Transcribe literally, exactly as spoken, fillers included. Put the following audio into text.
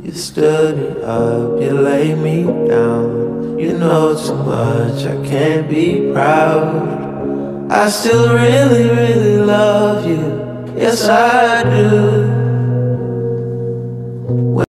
You stood me up, you laid me down. You know too much, I can't be proud. I still really, really love you, yes I do.